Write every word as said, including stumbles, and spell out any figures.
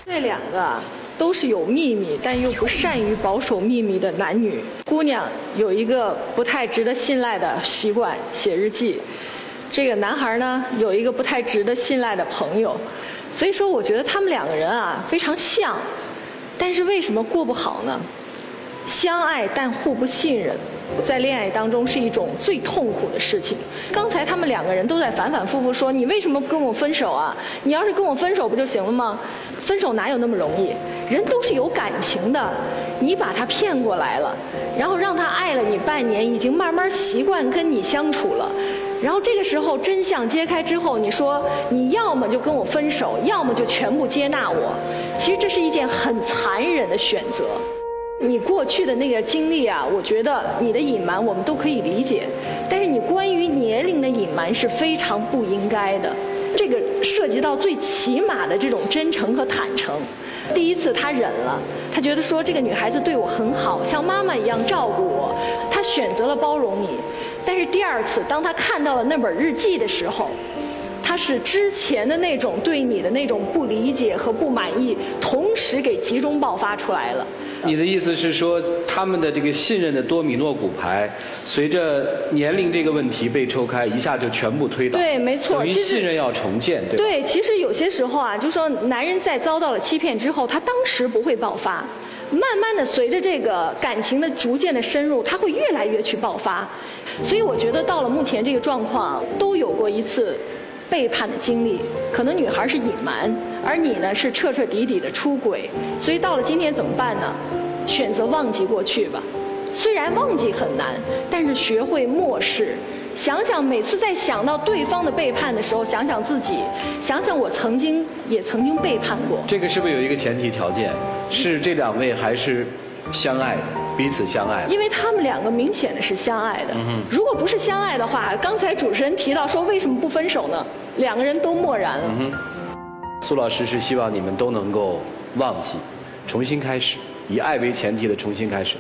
这两个啊，都是有秘密，但又不善于保守秘密的男女。姑娘有一个不太值得信赖的习惯，写日记。这个男孩呢，有一个不太值得信赖的朋友。所以说，我觉得他们两个人啊非常像，但是为什么过不好呢？相爱但互不信任，在恋爱当中是一种最痛苦的事情。刚才他们两个人都在反反复复说：“你为什么不跟我分手啊？你要是跟我分手不就行了吗？分手哪有那么容易？人都是有感情的，你把他骗过来了，然后让他爱了你半年，已经慢慢习惯跟你相处了。然后这个时候真相揭开之后，你说你要么就跟我分手，要么就全部接纳我。其实这是一件很残忍的选择。”你过去的那个经历啊，我觉得你的隐瞒我们都可以理解，但是你关于年龄的隐瞒是非常不应该的。这个涉及到最起码的这种真诚和坦诚。第一次他忍了，他觉得说这个女孩子对我很好，像妈妈一样照顾我，他选择了包容你。但是第二次，当他看到了那本日记的时候，他是之前的那种对你的那种不理解和不满意，同时给集中爆发出来了。 你的意思是说，他们的这个信任的多米诺骨牌，随着年龄这个问题被抽开，一下就全部推倒。 对，没错。 等于信任要重建，对吧？ 对，其实有些时候啊，就说男人在遭到了欺骗之后，他当时不会爆发，慢慢的随着这个感情的逐渐的深入，他会越来越去爆发。所以我觉得到了目前这个状况，都有过一次背叛的经历，可能女孩是隐瞒，而你呢是彻彻底底的出轨。所以到了今天怎么办呢？选择忘记过去吧。虽然忘记很难，但是学会漠视。想想每次在想到对方的背叛的时候，想想自己，想想我曾经也曾经背叛过。 这个是不是有一个前提条件，是这两位还是相爱的，彼此相爱的？ 因为他们两个明显的是相爱的。嗯、如果不是相爱的话，刚才主持人提到说为什么不分手呢？两个人都默然了。 嗯、苏老师是希望你们都能够忘记，重新开始，以爱为前提的重新开始。